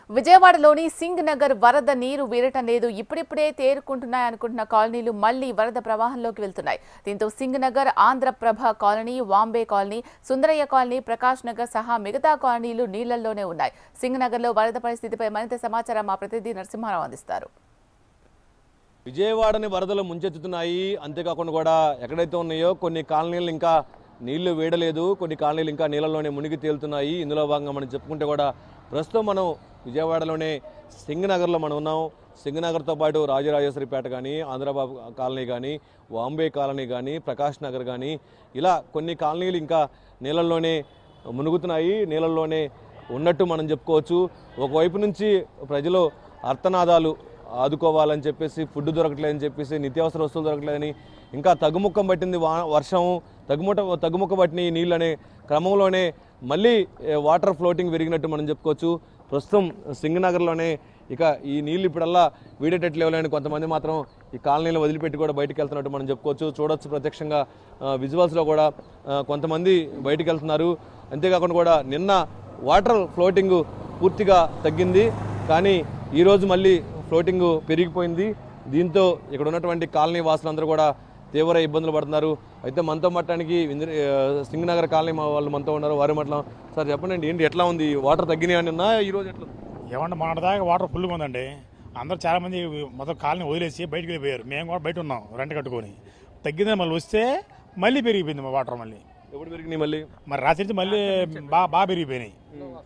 విజయవాడలోని సింగ్ నగర్ వరద నీరు వీరటం లేదు. ఇప్పుడిప్పుడే తేరుకుంటున్నాయి అనుకుంటున్న కాలనీలు మళ్లీ వరద ప్రవాహంలోకి వెళ్తున్నాయి. దీంతో Singh Nagar, Andhraprabha colony, Vambay colony, Sundarayya colony, Prakash Nagar సహా మిగతా కాలనీలు నీళ్లలోనే ఉన్నాయి. సింగ్ నగర్లో వరద పరిస్థితిపై మరింత సమాచారం మా ప్రతినిధి నరసింహారావు అందిస్తారు. విజయవాడని వరదలు ముంచెత్తుతున్నాయి. అంతేకాకుండా కూడా ఎక్కడైతే ఉన్నాయో కొన్ని కాలనీలు ఇంకా నీళ్లు వేయలేదు, కొన్ని కాలనీలు ఇంకా నీళ్ళలోనే మునిగి తేలుతున్నాయి. ఇందులో భాగంగా మనం చెప్పుకుంటే కూడా ప్రస్తుతం మనం విజయవాడలోనే సింగ్ నగర్లో మనం ఉన్నాం. సింగ్ నగర్తో పాటు రాజరాజేశ్వరిపేట కానీ, ఆంధ్రబాబు కాలనీ కానీ, వాంబే కాలనీ కానీ, ప్రకాష్ నగర్ కానీ ఇలా కొన్ని కాలనీలు ఇంకా నీళ్ళల్లోనే మునుగుతున్నాయి, నీళ్ళల్లోనే ఉన్నట్టు మనం చెప్పుకోవచ్చు. ఒకవైపు నుంచి ప్రజలు అర్థనాదాలు ఆదుకోవాలని చెప్పేసి, ఫుడ్ దొరకట్లేదని చెప్పేసి, నిత్యావసర వస్తువులు దొరకట్లేదని, ఇంకా తగ్గుముఖం పట్టింది వర్షం, తగ్గుముఖం పట్టిన ఈ నీళ్ళు అనే క్రమంలోనే మళ్ళీ వాటర్ ఫ్లోటింగ్ పెరిగినట్టు మనం చెప్పుకోవచ్చు. ప్రస్తుతం సింగ్ నగర్లోనే ఇక ఈ నీళ్ళు ఇప్పుడల్లా వీడేటట్లు లేవలేని కొంతమంది మాత్రం ఈ కాలనీలు వదిలిపెట్టి కూడా బయటకు వెళ్తున్నట్టు మనం చెప్పుకోవచ్చు. చూడొచ్చు ప్రత్యక్షంగా విజువల్స్లో కూడా కొంతమంది బయటకు వెళ్తున్నారు. అంతేకాకుండా కూడా నిన్న వాటర్ ఫ్లోటింగ్ పూర్తిగా తగ్గింది, కానీ ఈరోజు మళ్ళీ ఫ్లోటింగ్ పెరిగిపోయింది. దీంతో ఇక్కడ ఉన్నటువంటి కాలనీ వాసులందరూ కూడా తీవ్ర ఇబ్బందులు పడుతున్నారు. అయితే మనతో మాట్లాడడానికి సింగ్ నగర్ కాలనీ వాళ్ళు మనతో ఉన్నారు. వారి మాట్లాడ సార్ చెప్పండి, ఏంటి ఎట్లా ఉంది? వాటర్ తగ్గినాయి అన్నా ఈరోజు ఎట్లా? ఏమంటే మన దాకా వాటర్ ఫుల్గా ఉందండి. అందరూ చాలామంది మొత్తం కాలనీ వదిలేసి బయటకు వెళ్ళిపోయారు. మేము కూడా బయట ఉన్నాం రెంట్ కట్టుకొని. తగ్గిందని మళ్ళీ వస్తే మళ్ళీ పెరిగిపోయింది మా వాటర్. మళ్ళీ ఎప్పుడు పెరిగినాయి? మళ్ళీ మరి రాత్రి నుంచి మళ్ళీ బాగా పెరిగిపోయినాయి.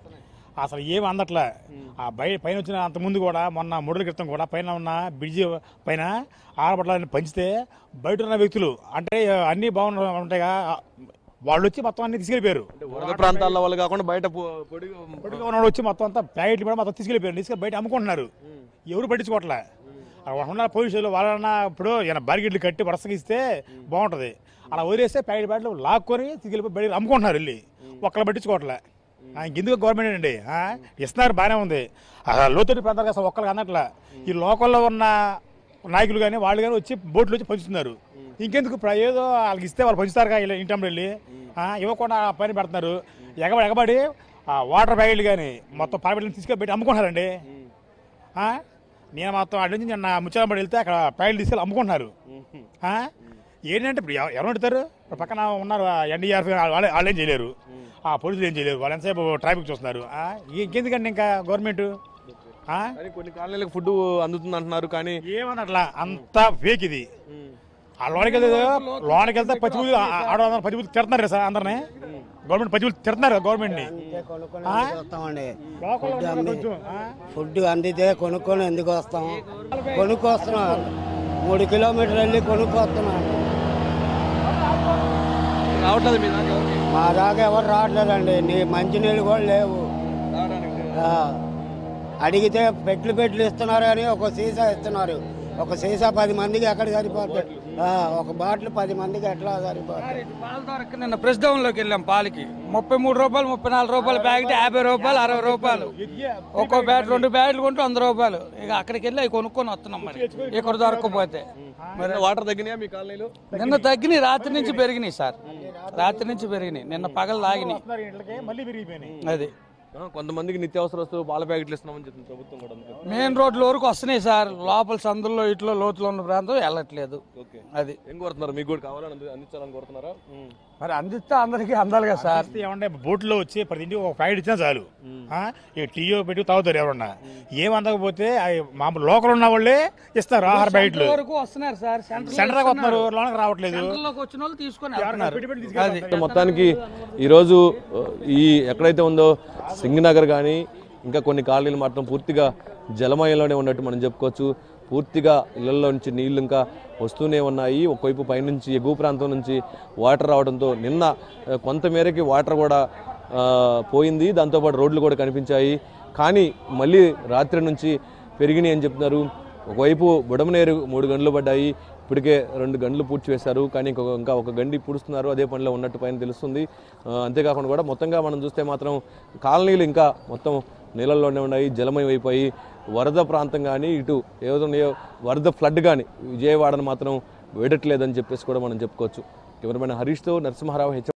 అసలు ఏమి అందట్లే. ఆ పైన వచ్చిన అంత ముందు కూడా మొన్న 3 రోజుల క్రితం కూడా పైన ఉన్న బ్రిడ్జి పైన ఆరబట్టలని పంచితే బయట ఉన్న వ్యక్తులు అంటే అన్ని బాగుంటాయిగా, వాళ్ళు వచ్చి మొత్తం అన్ని తీసుకెళ్ళిపోయారు. వరద ప్రాంతాల వాళ్ళు కాకుండా బయట పొడిగా ఉన్న వచ్చి మొత్తం అంతా ప్యాకెట్లు కూడా మొత్తం తీసుకెళ్ళిపోయారు. తీసుకెళ్ళి బయట అమ్ముకుంటున్నారు. ఎవరు పట్టించుకోవట్లే. ఉన్న పోలీసులు వాళ్ళన్నా ఇప్పుడు బారిగేట్లు కట్టి వరుసగా ఇస్తే బాగుంటుంది. అలా వదిలేస్తే ప్యాకెట్లు లాక్కొని తీసుకెళ్ళిపోయి బయట అమ్ముకుంటున్నారు. వెళ్ళి ఒక్కళ్ళు పట్టించుకోవట్లే. ఇంకెందుకు గవర్నమెంట్ అండి ఇస్తున్నారు, బాగానే ఉంది. అసలు లోతట్టు ప్రాంతాలకు అసలు ఒక్కరికి అన్నట్ల ఈ లోకల్లో ఉన్న నాయకులు కానీ వాళ్ళు కానీ వచ్చి బోట్లు వచ్చి పంచుతున్నారు. ఇంకెందుకు ఏదో వాళ్ళకి ఇస్తే వాళ్ళు పంచుతారుగా ఇంటి వెళ్ళి ఇవ్వకుండా పైన పెడుతున్నారు. ఎగబడి వాటర్ ప్యాకెట్లు కానీ మొత్తం ప్యాకెట్లు తీసుకెళ్ళి అమ్ముకుంటున్నారండి. నేను మొత్తం అటు నుంచి నిన్న ముచ్చాలబడి వెళ్తే అక్కడ ప్యాకెట్లు తీసుకెళ్ళి అమ్ముకుంటున్నారు. ఏంటంటే ఇప్పుడు ఎవరు పెడతారు? పక్కన ఉన్నారు ఎన్డీఆర్ఎఫ్, వాళ్ళు ఏం చేయలేరు, ఆ పోలీసులు ఏం చేయలేరు. వాళ్ళు ఎంతసేపు ట్రాఫిక్ చూస్తున్నారు. ఇంకెందుకండి ఇంకా గవర్నమెంట్ కొన్ని కాలనీలకు ఫుడ్ అందుతుంది అంటున్నారు, కానీ ఏమన్నట్లా అంతా ఫేక్ ఇది. ఆ లోనికి వెళ్తే పచ్చిపూలు ఆడవాళ్ళు పచ్చిపూలు తిడుతున్నారు సార్ అందరినీ. గవర్నమెంట్ పచ్చిపూలు తిడుతున్నారు గవర్నమెంట్ని. ఫుడ్ అందితే కొనుక్కొని ఎందుకు వస్తాం? కొనుక్కొస్తున్నాం, 3 కిలోమీటర్లు వెళ్ళి కొనుక్కొస్తున్నాం. రావట్లేదు మా దాకా ఎవరు రావట్లేదండి. మంచినీళ్ళు కూడా లేవు. అడిగితే పెట్లు ఇస్తున్నారు కానీ ఒక సీసా ఇస్తున్నారు. ఒక సీసా 10 మందికి ఎక్కడ సరిపోతుంది? ఒక బాటిల్ 10 మందికి ఎట్లా సరిపోతుంది? పాలు దొరక నిన్న ప్రెస్ డౌన్ లోకి వెళ్ళాం. పాలకి 33 రూపాయలు, 34 రూపాయలు ప్యాకెట్, 50 రూపాయలు, 60 రూపాయలు. ఒక్కో బ్యాట్ 2 బ్యాట్లు కొంటూ 100 రూపాయలు. ఇక అక్కడికి వెళ్ళి అవి కొనుక్కొని వస్తున్నాం. మరి ఇక్కడ దొరకకపోతే మరి వాటర్ తగ్గినాయా మీ కాలనీలో? నిన్న తగ్గినాయి, రాత్రి నుంచి పెరిగినాయి సార్. రాత్రి నుంచి పెరిగినాయి, నిన్న పగలు తాగినాయి. అది కొంతమందికి నిత్యావసర వస్తువులు పాల ప్యాకెట్లు ఇస్తున్నామని చెప్తుంది ప్రభుత్వం కూడా. మెయిన్ రోడ్ల వరకు వస్తున్నాయి సార్. లోపల సందుల్లో ఇట్లో లోతులో ఉన్న ప్రాంతం వెళ్ళట్లేదు. అది ఏం కోరుతున్నారు? మీకు కూడా కావాలని అందించాలని కోరుతున్నారా? మరి అందిస్తే అందరికీ అందాలి కదా సార్. ఏమంటే బోట్లో వచ్చి ప్రతి ఇంటికి ఒక ప్యాకెట్ ఇచ్చినా చాలు. టీయో పెట్టి తాగుతారు ఎవరన్నా. ఏం అందకపోతే మామూలు లోకల్ ఉన్న వాళ్ళే ఇస్తారు ఆహార ప్యాకెట్లు. వస్తున్నారు సార్, సెంటర్ దాకా వస్తున్నారు, లోనకి రావట్లేదు. వచ్చిన వాళ్ళు తీసుకొని మొత్తానికి ఈరోజు ఈ ఎక్కడైతే ఉందో సింగ్ నగర్ కానీ ఇంకా కొన్ని కాలనీలు మాత్రం పూర్తిగా జలమయంలోనే ఉన్నట్టు మనం చెప్పుకోవచ్చు. పూర్తిగా ఇళ్లలో నుంచి నీళ్లు ఇంకా వస్తూనే ఉన్నాయి. ఒకవైపు పైనుంచి ఎగువ ప్రాంతం నుంచి వాటర్ రావడంతో నిన్న కొంతమేరకి వాటర్ కూడా పోయింది. దాంతోపాటు రోడ్లు కూడా కనిపించాయి. కానీ మళ్ళీ రాత్రి నుంచి పెరిగినాయి అని చెప్తున్నారు. ఒకవైపు బుడమనేరు 3 గంటలు పడ్డాయి. ఇప్పటికే 2 గంటలు పూడ్చి వేశారు, కానీ ఇంకా 1 గండి పూడుస్తున్నారు. అదే పనిలో ఉన్నట్టు పైన తెలుస్తుంది. అంతేకాకుండా కూడా మొత్తంగా మనం చూస్తే మాత్రం కాలనీలు ఇంకా మొత్తం నీళ్ళల్లోనే ఉన్నాయి, జలమయం అయిపోయి. వరద ప్రాంతం కానీ ఇటు ఏదో వరద ఫ్లడ్ కానీ విజయవాడను మాత్రం వేడట్లేదని చెప్పేసి కూడా మనం చెప్పుకోవచ్చు. కెమెరామెన్ హరీష్తో నరసింహారావు.